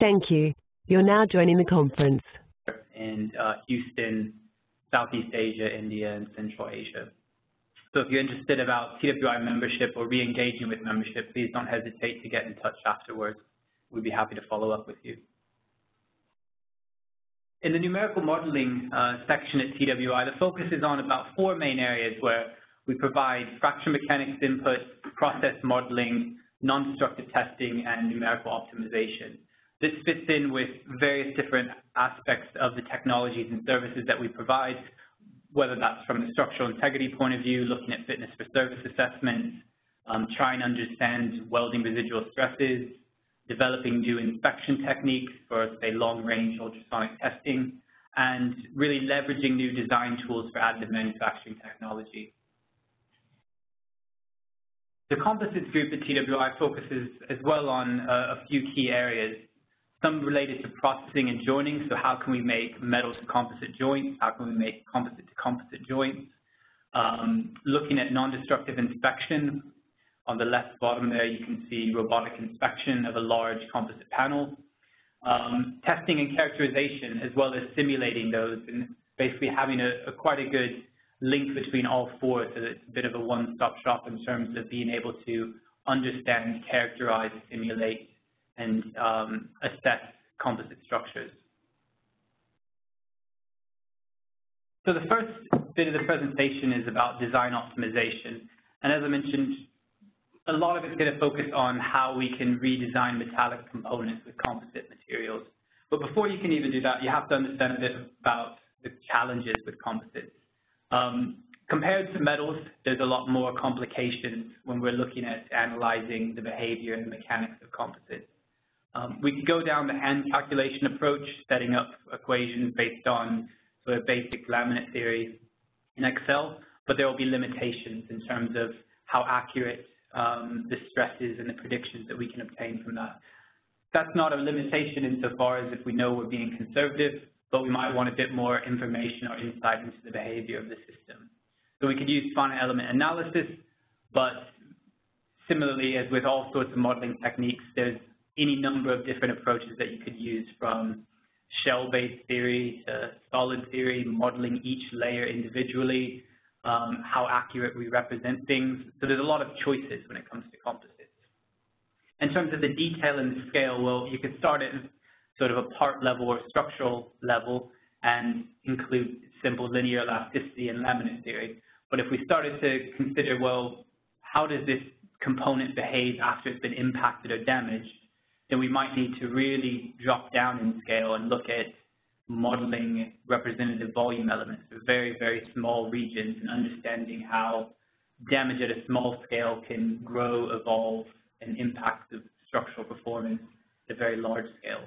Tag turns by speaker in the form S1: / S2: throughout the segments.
S1: Thank you. You're now joining the conference.
S2: In Houston, Southeast Asia, India, and Central Asia. So if you're interested about TWI membership or re-engaging with membership, please don't hesitate to get in touch afterwards. We'd be happy to follow up with you. In the numerical modeling section at TWI, the focus is on about 4 main areas where we provide fraction mechanics input, process modeling, non-destructive testing, and numerical optimization. This fits in with various different aspects of the technologies and services that we provide, whether that's from a structural integrity point of view, looking at fitness for service assessments, trying to understand welding residual stresses, developing new inspection techniques for, say, long-range ultrasonic testing, and really leveraging new design tools for additive manufacturing technology. The Composites group at TWI focuses as well on a few key areas, some related to processing and joining, so how can we make metal to composite joints, how can we make composite to composite joints, looking at non-destructive inspection. On the left bottom there, you can see robotic inspection of a large composite panel. Testing and characterization, as well as simulating those, and basically having quite a good link between all 4, so that it's a bit of a one-stop shop in terms of being able to understand, characterize, simulate, and assess composite structures. So the first bit of the presentation is about design optimization. And as I mentioned, a lot of it's going to focus on how we can redesign metallic components with composite materials. But before you can even do that, you have to understand a bit about the challenges with composites. Compared to metals, there's a lot more complications when we're looking at analyzing the behavior and mechanics of composites. We could go down the hand calculation approach, setting up equations based on sort of basic laminate theory in Excel, but there will be limitations in terms of how accurate the stresses and the predictions that we can obtain from that. That's not a limitation insofar as if we know we're being conservative, but we might want a bit more information or insight into the behavior of the system. So we could use finite element analysis, but similarly, as with all sorts of modeling techniques, there's any number of different approaches that you could use, from shell-based theory to solid theory, modeling each layer individually, how accurate we represent things. So there's a lot of choices when it comes to composites. In terms of the detail and the scale, well, you could start at sort of a part level or structural level and include simple linear elasticity and laminate theory. But if we started to consider, well, how does this component behave after it's been impacted or damaged, then we might need to really drop down in scale and look at modeling representative volume elements, so very, very small regions, and understanding how damage at a small scale can grow, evolve, and impact the structural performance at a very large scale.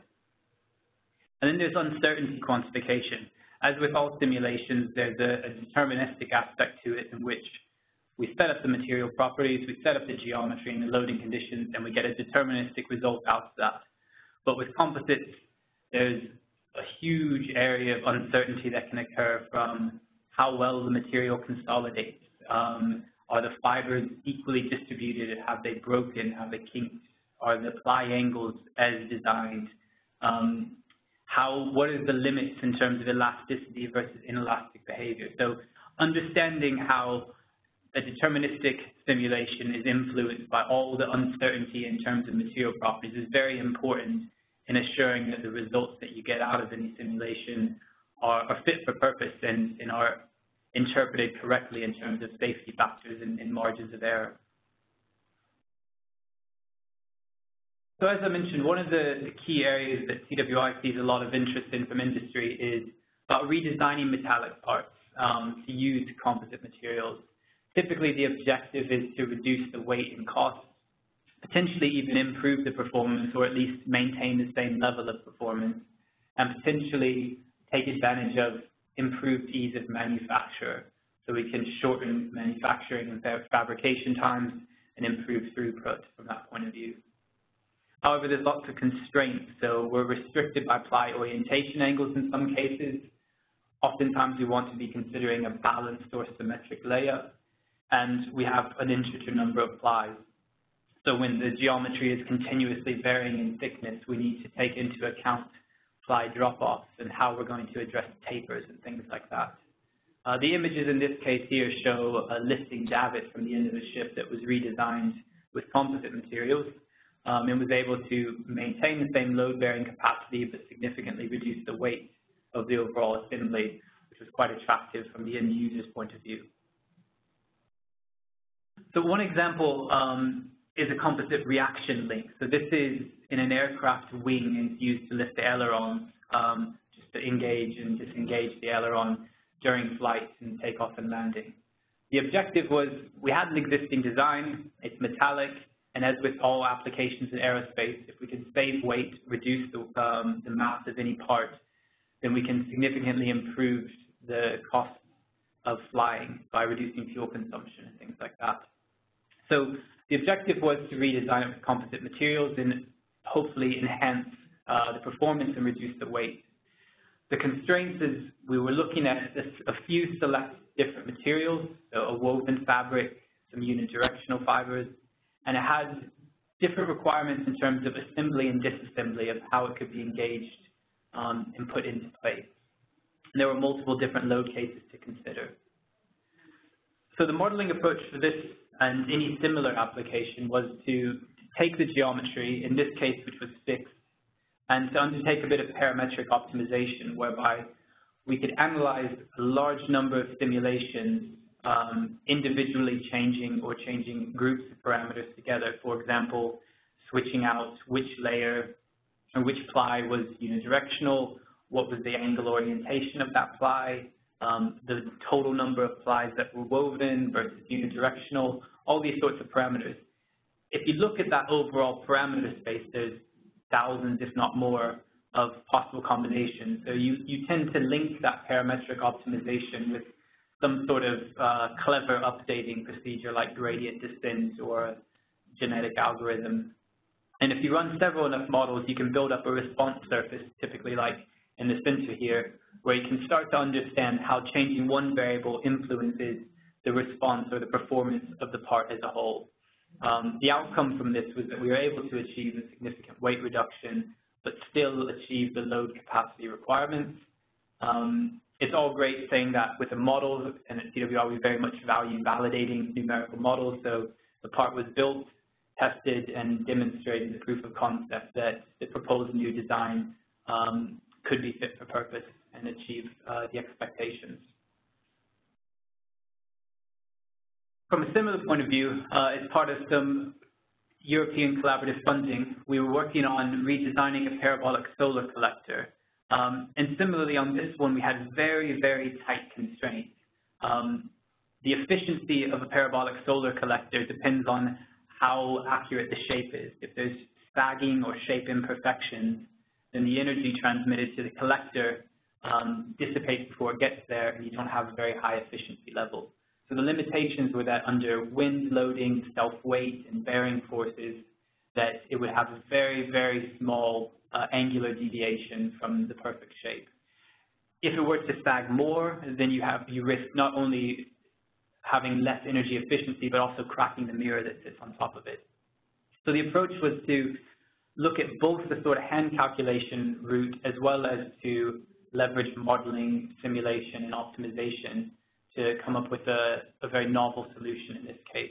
S2: And then there's uncertainty quantification. As with all simulations, there's a deterministic aspect to it in which we set up the material properties, we set up the geometry and the loading conditions, and we get a deterministic result out of that. But with composites, there's a huge area of uncertainty that can occur, from how well the material consolidates. Are the fibers equally distributed? Have they broken? Have they kinked? Are the ply angles as designed? What is the limits in terms of elasticity versus inelastic behavior? So understanding how a deterministic simulation is influenced by all the uncertainty in terms of material properties is very important in assuring that the results that you get out of any simulation are fit for purpose and are interpreted correctly in terms of safety factors and margins of error. So as I mentioned, one of the key areas that TWI sees a lot of interest in from industry is about redesigning metallic parts to use composite materials. Typically, the objective is to reduce the weight and cost, potentially even improve the performance, or at least maintain the same level of performance, and potentially take advantage of improved ease of manufacture, so we can shorten manufacturing and fabrication times and improve throughput from that point of view. However, there's lots of constraints, so we're restricted by ply orientation angles in some cases. Oftentimes, we want to be considering a balanced or symmetric layout, and we have an inch or two number of plies. So when the geometry is continuously varying in thickness, we need to take into account fly drop-offs and how we're going to address tapers and things like that. The images in this case here show a lifting davit from the end of the ship that was redesigned with composite materials and was able to maintain the same load-bearing capacity but significantly reduce the weight of the overall assembly, which was quite attractive from the end user's point of view. So one example is a composite reaction link. So this is in an aircraft wing and it's used to lift the ailerons, just to engage and disengage the aileron during flight and takeoff and landing. The objective was we had an existing design, it's metallic, and as with all applications in aerospace, if we can save weight, reduce the mass of any part, then we can significantly improve the cost of flying by reducing fuel consumption and things like that. So the objective was to redesign it with composite materials and hopefully enhance the performance and reduce the weight. The constraints is we were looking at a few select different materials, so a woven fabric, some unidirectional fibers, and it had different requirements in terms of assembly and disassembly of how it could be engaged and put into place. And there were multiple different load cases to consider. So the modeling approach for this and any similar application was to take the geometry, in this case which was fixed, and to undertake a bit of parametric optimization whereby we could analyze a large number of simulations individually changing groups of parameters together. For example, switching out which layer or which ply was unidirectional, what was the angle orientation of that ply, the total number of plies that were woven versus unidirectional, all these sorts of parameters. If you look at that overall parameter space, there's thousands, if not more, of possible combinations. So you tend to link that parametric optimization with some sort of clever updating procedure like gradient descent or genetic algorithm. And if you run several enough models, you can build up a response surface, typically like in the center here, where you can start to understand how changing one variable influences the response or the performance of the part as a whole. The outcome from this was that we were able to achieve a significant weight reduction, but still achieve the load capacity requirements. It's all great saying that with the models, and at TWI we very much value validating numerical models, so the part was built, tested, and demonstrated the proof of concept that the proposed new design could be fit for purpose and achieve the expectations. From a similar point of view, as part of some European collaborative funding, we were working on redesigning a parabolic solar collector. And similarly on this one, we had very, very tight constraints. The efficiency of a parabolic solar collector depends on how accurate the shape is. If there's sagging or shape imperfections, then the energy transmitted to the collector dissipates before it gets there, and you don't have a very high efficiency level. So the limitations were that under wind loading, self-weight, and bearing forces, that it would have a very, very small angular deviation from the perfect shape. If it were to sag more, then you risk not only having less energy efficiency, but also cracking the mirror that sits on top of it. So the approach was to look at both the sort of hand calculation route as well as to leverage modeling, simulation, and optimization to come up with a very novel solution in this case.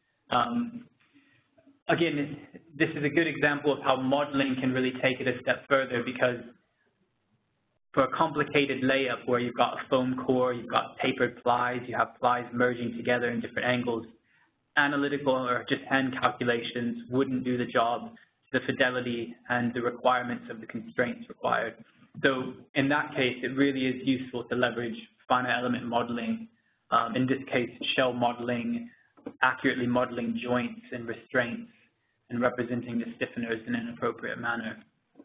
S2: Again, this is a good example of how modeling can really take it a step further, because for a complicated layup where you've got a foam core, you've got tapered plies, you have plies merging together in different angles, analytical or just hand calculations wouldn't do the job to the fidelity and the requirements of the constraints required. So in that case, it really is useful to leverage finite element modeling, in this case, shell modeling, accurately modeling joints and restraints, and representing the stiffeners in an appropriate manner.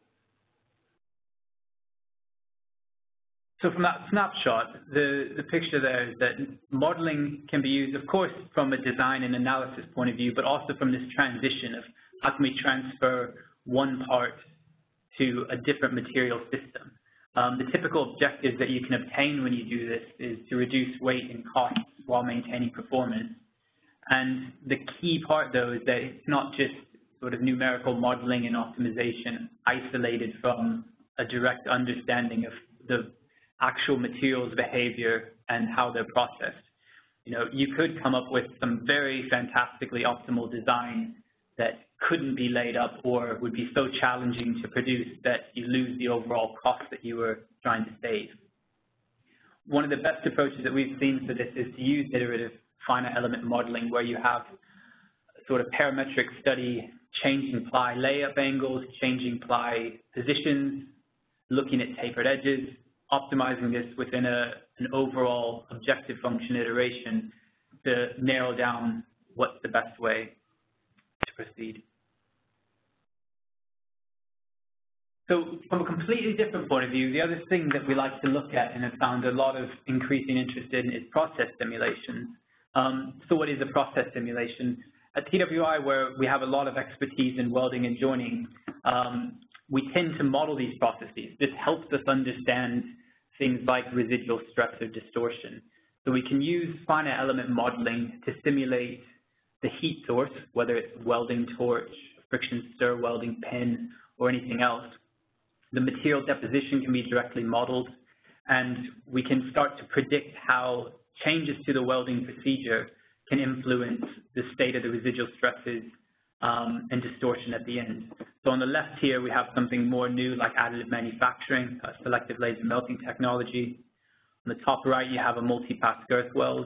S2: So from that snapshot, the picture there is that modeling can be used, of course, from a design and analysis point of view, but also from this transition of how can we transfer one part to a different material system. The typical objectives that you can obtain when you do this is to reduce weight and costs while maintaining performance. And the key part, though, is that it's not just sort of numerical modeling and optimization isolated from a direct understanding of the actual materials behavior and how they're processed. You know, you could come up with some very fantastically optimal design that couldn't be laid up or would be so challenging to produce that you lose the overall cost that you were trying to save. One of the best approaches that we've seen for this is to use iterative finite element modeling, where you have sort of parametric study, changing ply layup angles, changing ply positions, looking at tapered edges, optimizing this within an overall objective function iteration to narrow down what's the best way to proceed. So from a completely different point of view, the other thing that we like to look at and have found a lot of increasing interest in is process simulations. So what is a process simulation? At TWI, where we have a lot of expertise in welding and joining, we tend to model these processes. This helps us understand things like residual stress or distortion. So we can use finite element modeling to simulate the heat source, whether it's welding torch, friction stir welding pin, or anything else. The material deposition can be directly modeled, and we can start to predict how changes to the welding procedure can influence the state of the residual stresses and distortion at the end. So on the left here, we have something more new like additive manufacturing, selective laser melting technology. On the top right, you have a multi-pass girth weld,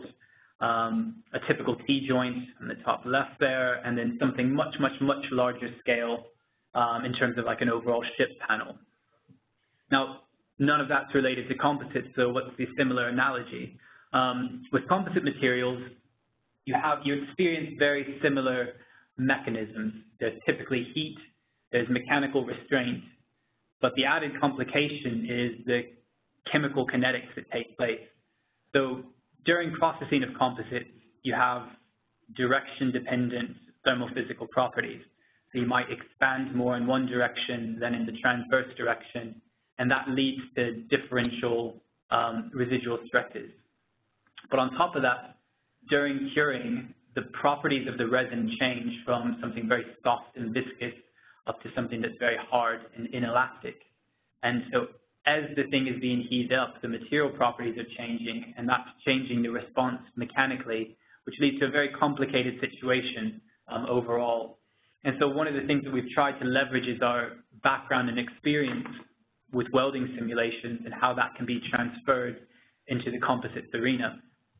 S2: a typical T-joint on the top left there, and then something much, much, much larger scale in terms of like an overall ship panel. Now, none of that's related to composites, so what's the similar analogy? With composite materials, you experience very similar mechanisms. There's typically heat, there's mechanical restraint, but the added complication is the chemical kinetics that take place. So during processing of composites, you have direction-dependent thermophysical properties. So you might expand more in one direction than in the transverse direction, and that leads to differential residual stresses. But on top of that, during curing, the properties of the resin change from something very soft and viscous up to something that's very hard and inelastic. And so as the thing is being heated up, the material properties are changing, and that's changing the response mechanically, which leads to a very complicated situation overall. And so one of the things that we've tried to leverage is our background and experience with welding simulations and how that can be transferred into the composites arena.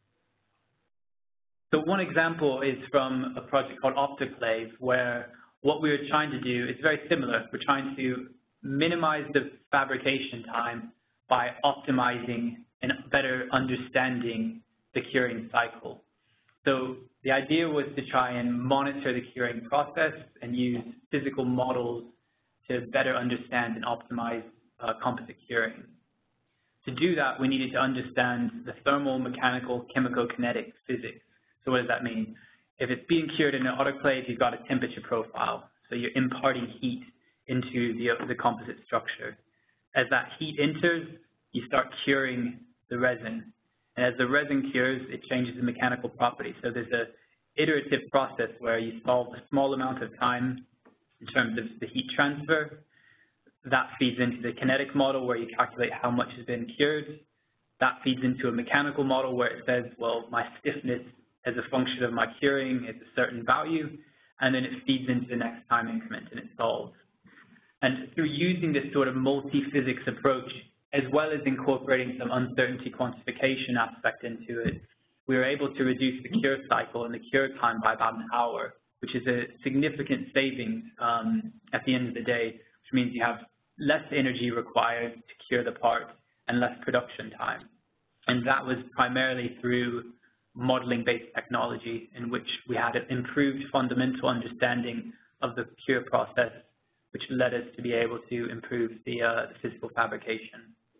S2: So one example is from a project called Optimisation, where what we were trying to do is very similar. We're trying to minimize the fabrication time by optimizing and better understanding the curing cycle. So the idea was to try and monitor the curing process and use physical models to better understand and optimize composite curing. To do that, we needed to understand the thermal, mechanical, chemical, kinetic physics. So what does that mean? If it's being cured in an autoclave, you've got a temperature profile. So you're imparting heat into the composite structure. As that heat enters, you start curing the resin. And as the resin cures, it changes the mechanical properties. So there's an iterative process where you solve a small amount of time in terms of the heat transfer. That feeds into the kinetic model where you calculate how much has been cured. That feeds into a mechanical model where it says, well, my stiffness as a function of my curing is a certain value, and then it feeds into the next time increment and it solves. And through using this sort of multi-physics approach, as well as incorporating some uncertainty quantification aspect into it, we were able to reduce the cure cycle and the cure time by about an hour, which is a significant savings at the end of the day, which means you have less energy required to cure the part and less production time. And that was primarily through modeling-based technology in which we had an improved fundamental understanding of the cure process, which led us to be able to improve the physical fabrication.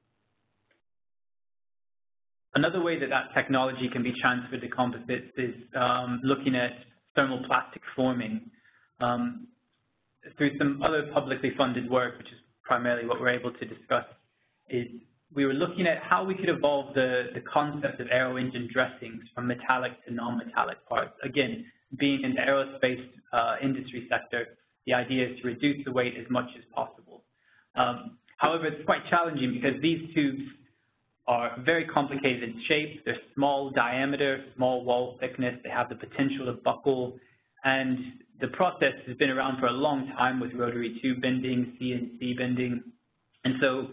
S2: Another way that that technology can be transferred to composites is looking at thermoplastic forming. Through some other publicly funded work, which is primarily what we're able to discuss, is we were looking at how we could evolve the concept of aero engine dressings from metallic to non-metallic parts. Again, being in the aerospace industry sector, the idea is to reduce the weight as much as possible. However, it's quite challenging because these tubes are very complicated in shape. They're small diameter, small wall thickness. They have the potential to buckle. And the process has been around for a long time with rotary tube bending, CNC bending. And so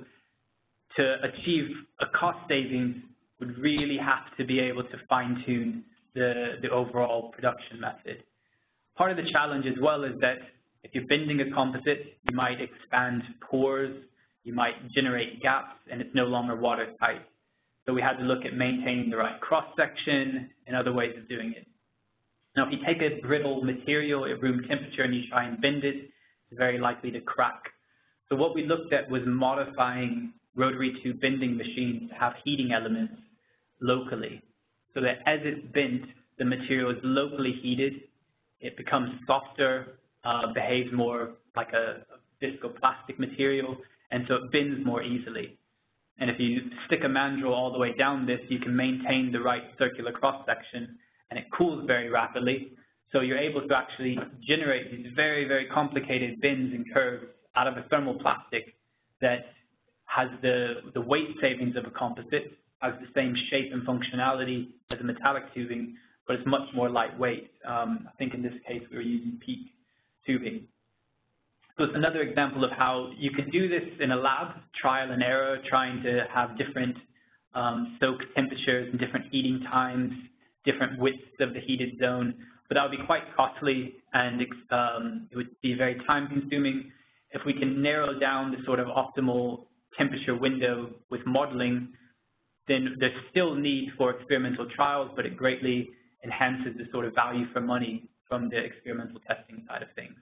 S2: to achieve a cost savings would really have to be able to fine-tune the overall production method. Part of the challenge as well is that if you're bending a composite, you might expand pores, you might generate gaps, and it's no longer watertight. So we had to look at maintaining the right cross-section and other ways of doing it. Now, if you take a brittle material at room temperature and you try and bend it, it's very likely to crack. So what we looked at was modifying rotary tube bending machines to have heating elements locally, so that as it's bent, the material is locally heated, it becomes softer, behaves more like a viscoplastic material, and so it bends more easily. And if you stick a mandrel all the way down this, you can maintain the right circular cross-section, and it cools very rapidly. So you're able to actually generate these very, very complicated bends and curves out of a thermoplastic that has the weight savings of a composite, has the same shape and functionality as a metallic tubing, but it's much more lightweight. I think in this case we were using PEEK tubing. So it's another example of how you could do this in a lab, trial and error, trying to have different soak temperatures and different heating times, different widths of the heated zone, but that would be quite costly and it would be very time consuming. If we can narrow down the sort of optimal temperature window with modeling, then there's still need for experimental trials, but it greatly enhances the sort of value for money from the experimental testing side of things.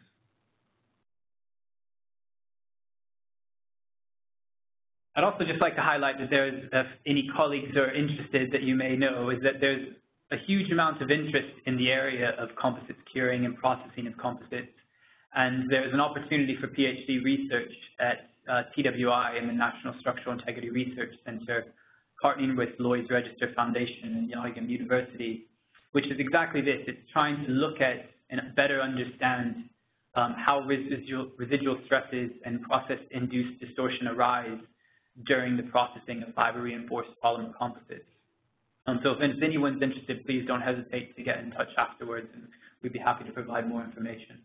S2: I'd also just like to highlight that there's, if any colleagues are interested that you may know, is that there's a huge amount of interest in the area of composites curing and processing of composites. And there's an opportunity for PhD research at TWI and the National Structural Integrity Research Center, partnering with Lloyd's Register Foundation and Nottingham University, which is exactly this. It's trying to look at and better understand how residual stresses and process-induced distortion arise during the processing of fiber-reinforced polymer composites. So if anyone's interested, please don't hesitate to get in touch afterwards, and we'd be happy to provide more information.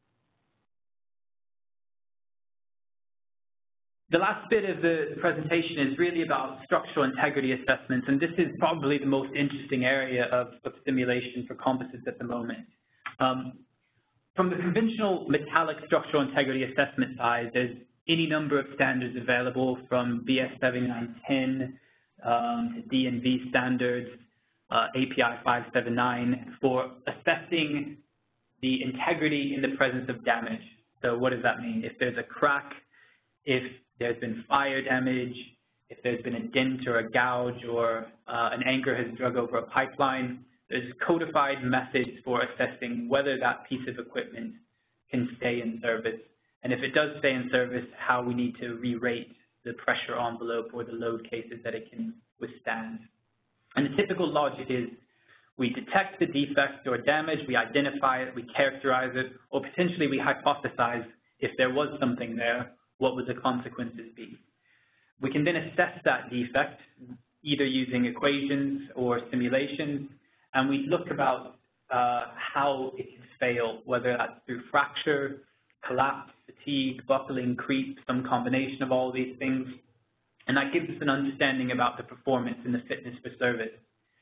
S2: The last bit of the presentation is really about structural integrity assessments, and this is probably the most interesting area of simulation for composites at the moment. From the conventional metallic structural integrity assessment side, there's any number of standards available, from BS 7910 to D&V standards, API 579, for assessing the integrity in the presence of damage. So what does that mean? If there's a crack, if there's been fire damage, if there's been a dent or a gouge, or an anchor has drug over a pipeline, there's codified methods for assessing whether that piece of equipment can stay in service. And if it does stay in service, how we need to re-rate the pressure envelope or the load cases that it can withstand. And the typical logic is we detect the defect or damage, we identify it, we characterize it, or potentially we hypothesize if there was something there, what would the consequences be? We can then assess that defect either using equations or simulations, and we look about how it can fail, whether that's through fracture, collapse, fatigue, buckling, creep, some combination of all these things. And that gives us an understanding about the performance and the fitness for service.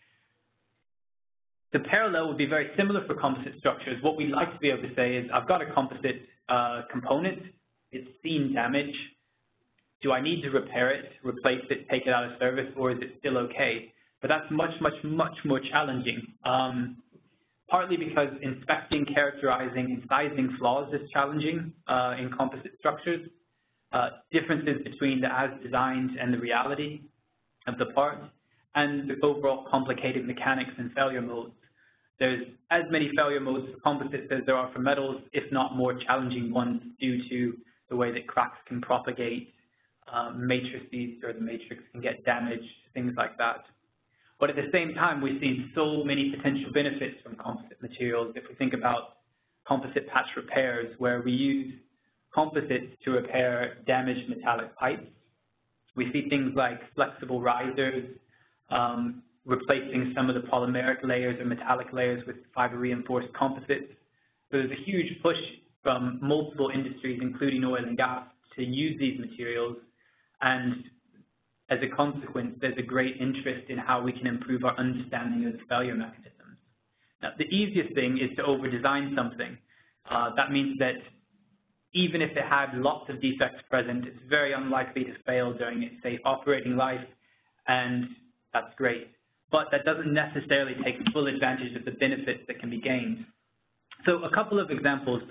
S2: The parallel would be very similar for composite structures. What we'd like to be able to say is, I've got a composite component, it's seen damage. Do I need to repair it, replace it, take it out of service, or is it still okay? But that's much, much, much more challenging. Partly because inspecting, characterizing, and sizing flaws is challenging in composite structures. Differences between the as-designed and the reality of the part, and the overall complicated mechanics and failure modes. There's as many failure modes for composites as there are for metals, if not more challenging ones, due to the way that cracks can propagate, matrices or the matrix can get damaged, things like that. But at the same time, we've seen so many potential benefits from composite materials. If we think about composite patch repairs, where we use composites to repair damaged metallic pipes, we see things like flexible risers, replacing some of the polymeric layers or metallic layers with fiber-reinforced composites. So there's a huge push from multiple industries, including oil and gas, to use these materials, and as a consequence, there's a great interest in how we can improve our understanding of the failure mechanisms. Now, the easiest thing is to over-design something. That means that even if it had lots of defects present, it's very unlikely to fail during its safe operating life, and that's great. But that doesn't necessarily take full advantage of the benefits that can be gained. So a couple of examples.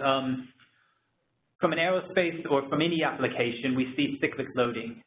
S2: From an aerospace or from any application, we see cyclic loading.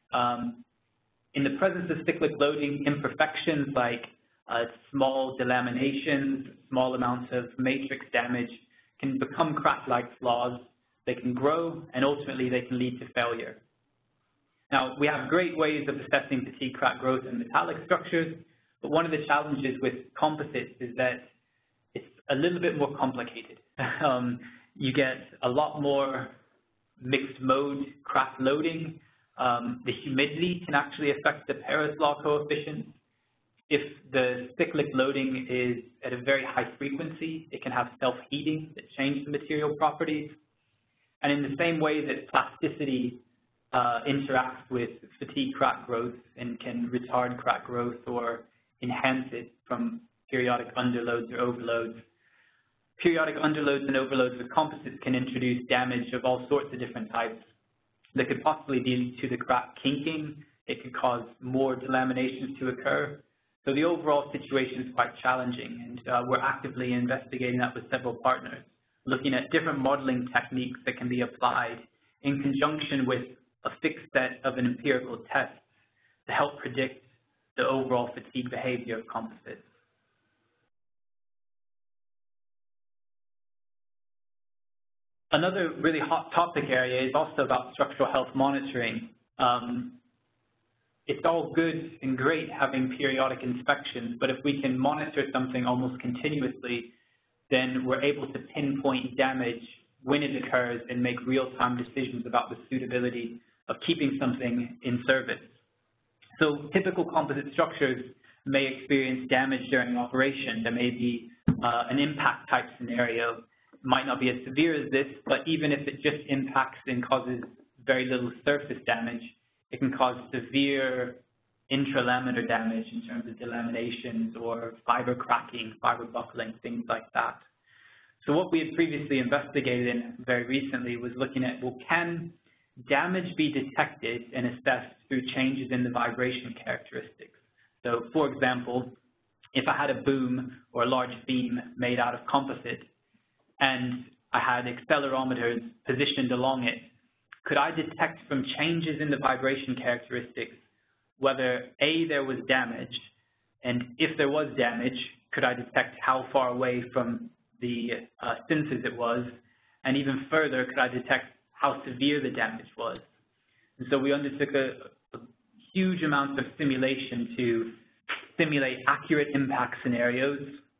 S2: In the presence of cyclic loading, imperfections like small delaminations, small amounts of matrix damage can become crack-like flaws. They can grow, and ultimately they can lead to failure. Now, we have great ways of assessing fatigue crack growth in metallic structures, but one of the challenges with composites is that it's a little bit more complicated. You get a lot more mixed mode crack loading. The humidity can actually affect the Paris law coefficient. If the cyclic loading is at a very high frequency, it can have self-heating that change the material properties. And in the same way that plasticity interacts with fatigue crack growth and can retard crack growth or enhance it from periodic underloads or overloads, periodic underloads and overloads with composites can introduce damage of all sorts of different types that could possibly lead to the crack kinking. It could cause more delaminations to occur. So the overall situation is quite challenging, and we're actively investigating that with several partners, looking at different modeling techniques that can be applied in conjunction with a fixed set of an empirical tests to help predict the overall fatigue behavior of composites. Another really hot topic area is also about structural health monitoring. It's all good and great having periodic inspections, but if we can monitor something almost continuously, then we're able to pinpoint damage when it occurs and make real-time decisions about the suitability of keeping something in service. So typical composite structures may experience damage during operation. There may be an impact type scenario. It might not be as severe as this, but even if it just impacts and causes very little surface damage, it can cause severe intralaminar damage in terms of delaminations or fiber cracking, fiber buckling, things like that. So what we had previously investigated in very recently was looking at, well, can damage be detected and assessed through changes in the vibration characteristics? So for example, if I had a boom or a large beam made out of composite and I had accelerometers positioned along it, could I detect from changes in the vibration characteristics whether A, there was damage, and if there was damage, could I detect how far away from the sensors it was, and even further, could I detect how severe the damage was? And so we undertook a huge amount of simulation to simulate accurate impact scenarios,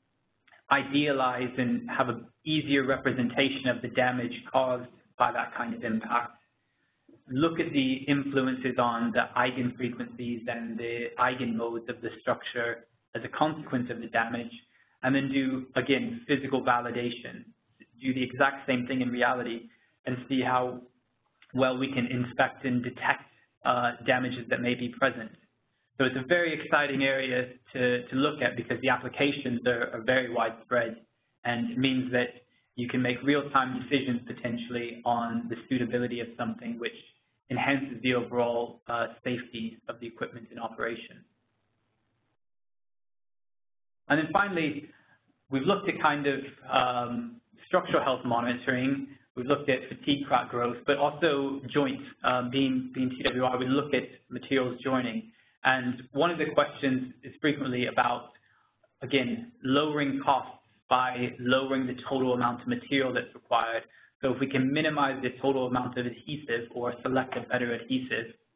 S2: idealize and have an easier representation of the damage caused by that kind of impact, look at the influences on the eigenfrequencies and the eigenmodes of the structure as a consequence of the damage, and then do, again, physical validation, do the exact same thing in reality, and see how well we can inspect and detect damages that may be present. So it's a very exciting area to look at because the applications are very widespread, and it means that you can make real-time decisions potentially on the suitability of something, which enhances the overall safety of the equipment in operation. And then finally, we've looked at kind of structural health monitoring. We've looked at fatigue crack growth, but also joints. Being TWI, we look at materials joining. And one of the questions is frequently about, again, lowering costs by lowering the total amount of material that's required. So if we can minimize the total amount of adhesive or select a better adhesive,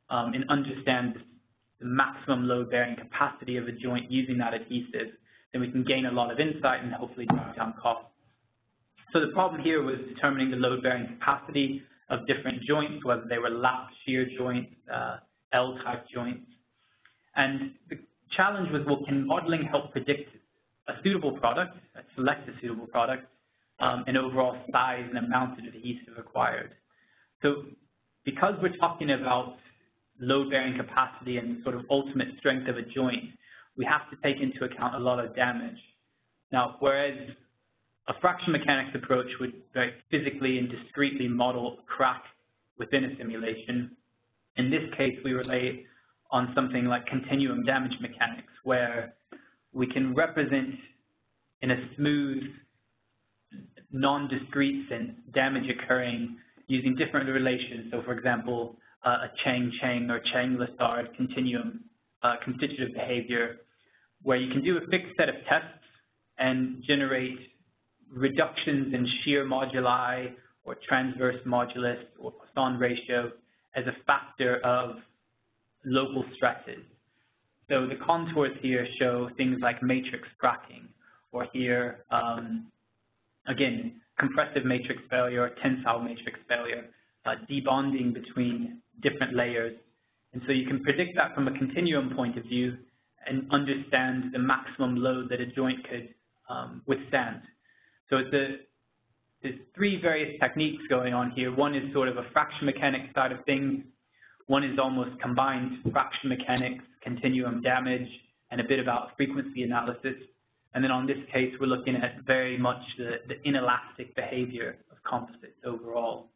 S2: and understand the maximum load-bearing capacity of a joint using that adhesive, then we can gain a lot of insight and hopefully drive down costs. So the problem here was determining the load-bearing capacity of different joints, whether they were lap shear joints, L-type joints. And the challenge was, well, can modeling help predict a suitable product, select a suitable product, and overall size and amount of adhesive required? So because we're talking about load-bearing capacity and sort of ultimate strength of a joint, we have to take into account a lot of damage. Now, whereas a fraction mechanics approach would very physically and discretely model a crack within a simulation, in this case, we rely on something like continuum damage mechanics, where we can represent in a smooth, non-discrete sense damage occurring using different relations. So, for example, a Chang-Chang or Chang-Lessard continuum constitutive behavior, where you can do a fixed set of tests and generate reductions in shear moduli or transverse modulus or Poisson ratio as a factor of local stresses. So the contours here show things like matrix cracking, or here, again, compressive matrix failure or tensile matrix failure, debonding between different layers. And so you can predict that from a continuum point of view and understand the maximum load that a joint could withstand. So there's three various techniques going on here. One is sort of a fraction mechanics side of things. One is almost combined fraction mechanics, continuum damage, and a bit about frequency analysis. And then on this case, we're looking at very much the inelastic behavior of composites overall.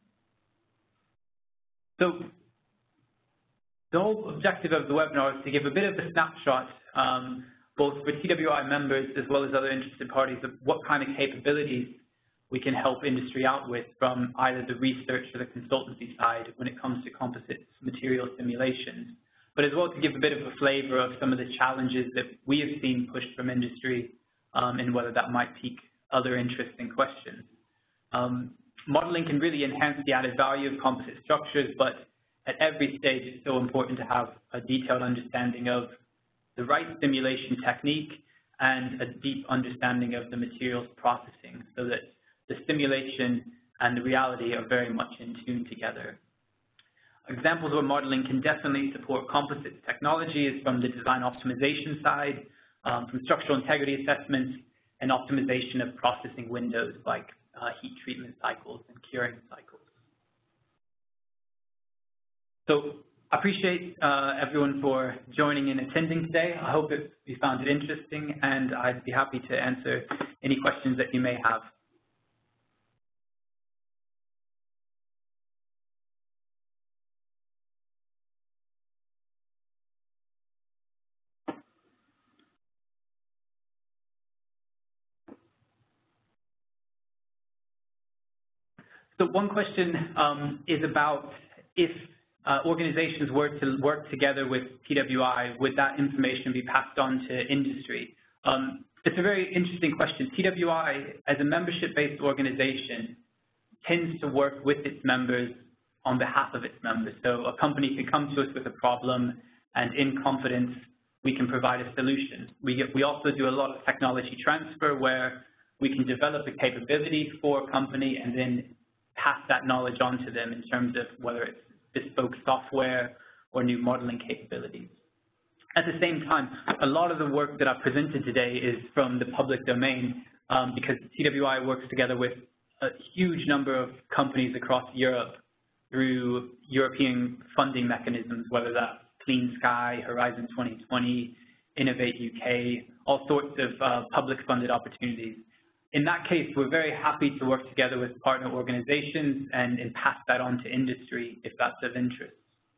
S2: So the whole objective of the webinar is to give a bit of a snapshot, both for TWI members as well as other interested parties, of what kind of capabilities we can help industry out with from either the research or the consultancy side when it comes to composites material simulations, but as well to give a bit of a flavor of some of the challenges that we have seen pushed from industry and whether that might pique other interests and questions. Modeling can really enhance the added value of composite structures, but at every stage it's so important to have a detailed understanding of the right simulation technique and a deep understanding of the materials processing so that the simulation and the reality are very much in tune together. Examples where modeling can definitely support composites technology is from the design optimization side, from structural integrity assessments and optimization of processing windows like heat treatment cycles and curing cycles. So I appreciate everyone for joining and attending today. I hope you found it interesting, and I'd be happy to answer any questions that you may have. So one question is about if organizations were to work together with TWI, would that information be passed on to industry? It's a very interesting question. TWI, as a membership-based organization, tends to work with its members on behalf of its members. So a company can come to us with a problem, and in confidence, we can provide a solution. We also do a lot of technology transfer where we can develop a capability for a company and then pass that knowledge on to them in terms of whether it's bespoke software or new modeling capabilities. At the same time, a lot of the work that I've presented today is from the public domain because TWI works together with a huge number of companies across Europe through European funding mechanisms, whether that's Clean Sky, Horizon 2020, Innovate UK, all sorts of public funded opportunities. In that case, we're very happy to work together with partner organizations and pass that on to industry if that's of interest.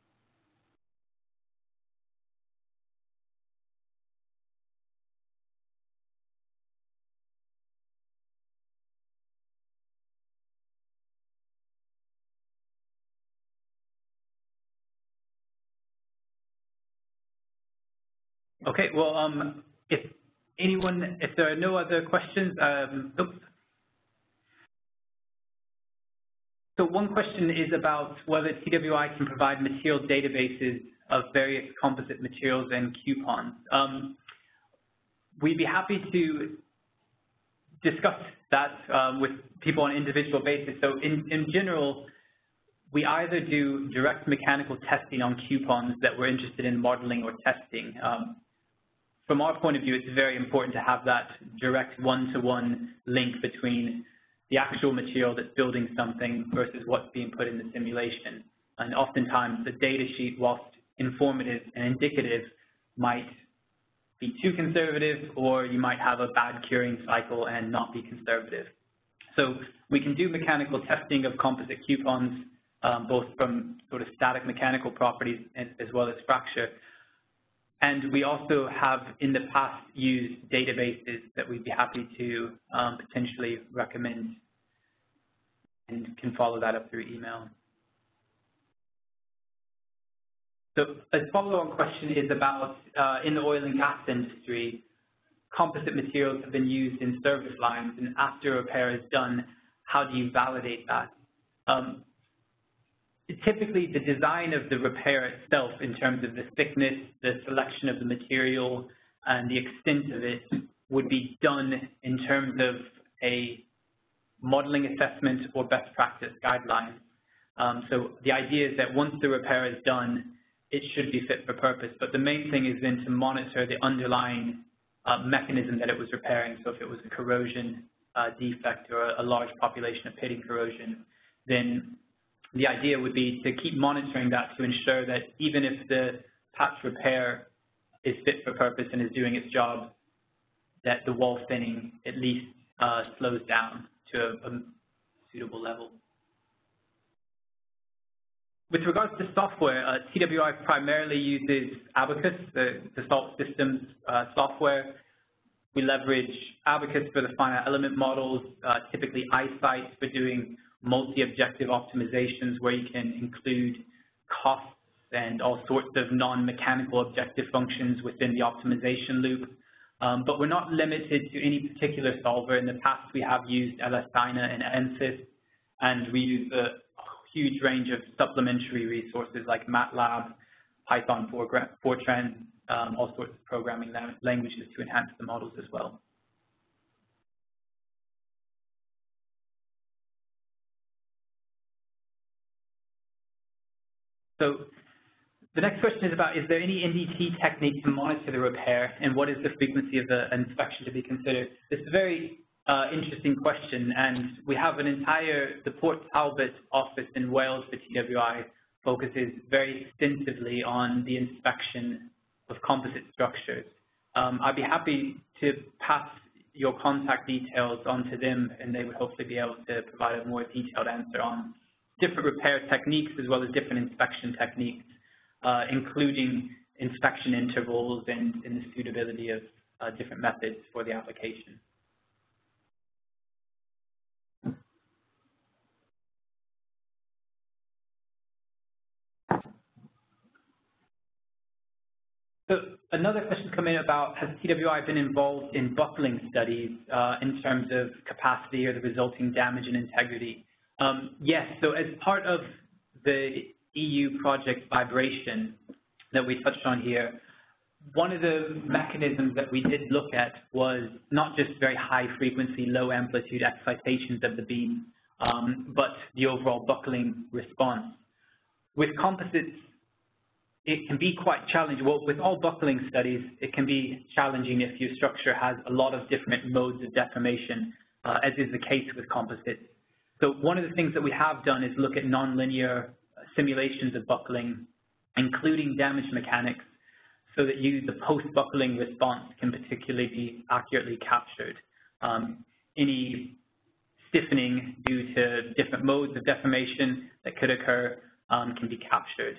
S2: Okay, well, if there are no other questions, oops. So one question is about whether TWI can provide material databases of various composite materials and coupons. We'd be happy to discuss that with people on an individual basis. So in general, we either do direct mechanical testing on coupons that we're interested in modeling or testing. From our point of view, it's very important to have that direct one-to-one link between the actual material that's building something versus what's being put in the simulation. And oftentimes, the data sheet, whilst informative and indicative, might be too conservative, or you might have a bad curing cycle and not be conservative. So we can do mechanical testing of composite coupons, both from sort of static mechanical properties as well as fracture. And we also have in the past used databases that we'd be happy to potentially recommend, and can follow that up through email. So a follow-on question is about, in the oil and gas industry, composite materials have been used in service lines, and after a repair is done, how do you validate that? Typically, the design of the repair itself, in terms of the thickness, the selection of the material, and the extent of it, would be done in terms of a modeling assessment or best practice guidelines. So the idea is that once the repair is done, it should be fit for purpose. But the main thing is then to monitor the underlying mechanism that it was repairing. So if it was a corrosion defect or a large population of pitting corrosion, then the idea would be to keep monitoring that to ensure that even if the patch repair is fit for purpose and is doing its job, that the wall thinning at least slows down to a suitable level. With regards to software, TWI primarily uses Abacus, the Salt Systems software. We leverage Abacus for the finite element models, typically EyeSight for doing multi-objective optimizations where you can include costs and all sorts of non-mechanical objective functions within the optimization loop. But we're not limited to any particular solver. In the past, we have used LSDyna and ENSYS, and we use a huge range of supplementary resources like MATLAB, Python, Fortran, all sorts of programming languages to enhance the models as well. So the next question is about, is there any NDT technique to monitor the repair, and what is the frequency of the inspection to be considered? This is a very interesting question, and we have an entire, the Port Talbot office in Wales for TWI focuses very extensively on the inspection of composite structures. I'd be happy to pass your contact details on to them, and they would hopefully be able to provide a more detailed answer on different repair techniques as well as different inspection techniques, including inspection intervals and the suitability of different methods for the application. So another question coming about, has TWI been involved in buckling studies in terms of capacity or the resulting damage and integrity? Yes, so as part of the EU project Vibration that we touched on here, one of the mechanisms that we did look at was not just very high frequency, low amplitude excitations of the beam, but the overall buckling response. With composites, it can be quite challenging. Well, with all buckling studies, it can be challenging if your structure has a lot of different modes of deformation, as is the case with composites. So one of the things that we have done is look at nonlinear simulations of buckling, including damage mechanics, so that the post-buckling response can particularly be accurately captured. Any stiffening due to different modes of deformation that could occur can be captured.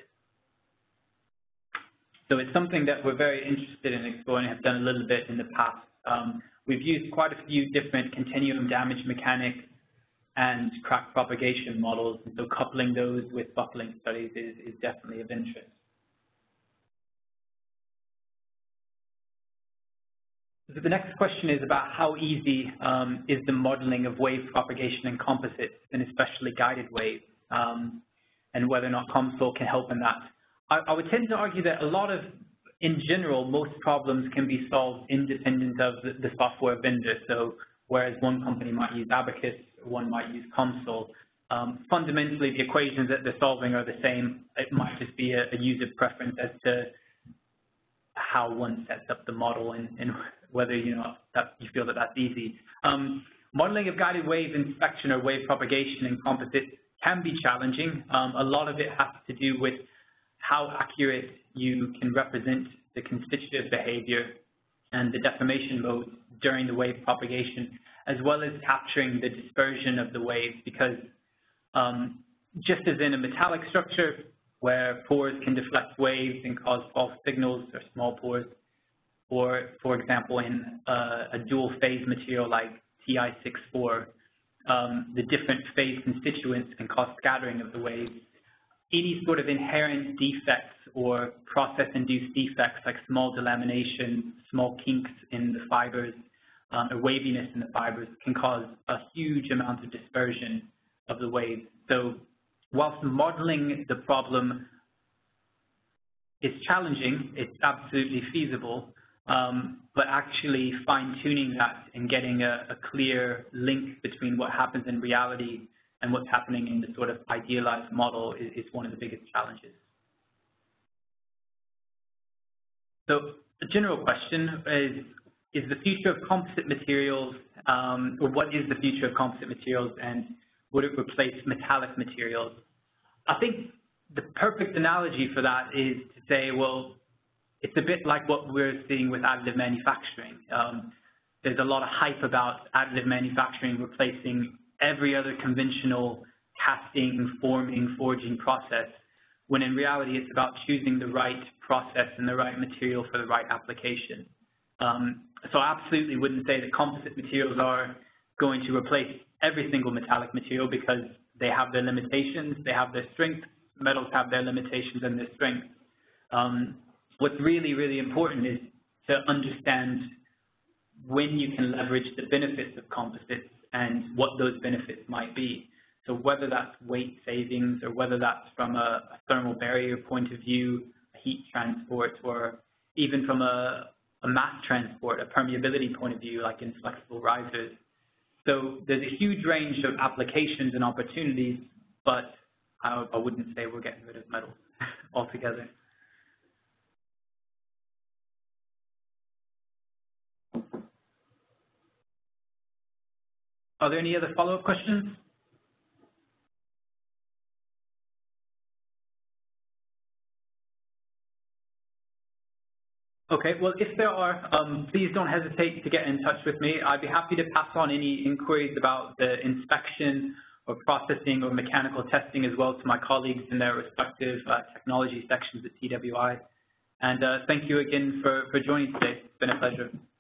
S2: So it's something that we're very interested in exploring and have done a little bit in the past. We've used quite a few different continuum damage mechanics and crack propagation models, and so coupling those with buckling studies is definitely of interest. So the next question is about how easy is the modeling of wave propagation in composites, and especially guided waves. and whether or not Composite can help in that. I would tend to argue that in general, most problems can be solved independent of the software vendor. So whereas one company might use Abacus, one might use Composite, fundamentally the equations that they're solving are the same. It might just be a user preference as to how one sets up the model and whether that you feel that that's easy. Modeling of guided wave inspection or wave propagation in Composite can be challenging. A lot of it has to do with how accurate you can represent the constitutive behavior and the deformation modes during the wave propagation, as well as capturing the dispersion of the waves, because just as in a metallic structure where pores can deflect waves and cause false signals or small pores, or for example in a dual phase material like TI-64, the different phase constituents can cause scattering of the waves. Any sort of inherent defects or process-induced defects like small delamination, small kinks in the fibers, or waviness in the fibers can cause a huge amount of dispersion of the waves. So whilst modeling the problem is challenging, it's absolutely feasible, but actually fine-tuning that and getting a clear link between what happens in reality and what's happening in the sort of idealized model is one of the biggest challenges. So the general question is the future of composite materials, or what is the future of composite materials, and would it replace metallic materials? I think the perfect analogy for that is to say, well, it's a bit like what we're seeing with additive manufacturing. There's a lot of hype about additive manufacturing replacing every other conventional casting, forming, forging process, when in reality it's about choosing the right process and the right material for the right application. So I absolutely wouldn't say that composite materials are going to replace every single metallic material, because they have their limitations, they have their strengths. Metals have their limitations and their strengths. What's really, really important is to understand when you can leverage the benefits of composites and what those benefits might be. So whether that's weight savings, or whether that's from a thermal barrier point of view, a heat transport, or even from a mass transport, a permeability point of view, like in flexible risers. So there's a huge range of applications and opportunities, but I wouldn't say we're getting rid of metals altogether. Are there any other follow-up questions? Okay, well, if there are, please don't hesitate to get in touch with me. I'd be happy to pass on any inquiries about the inspection or processing or mechanical testing as well to my colleagues in their respective technology sections at TWI. And thank you again for joining today. It's been a pleasure.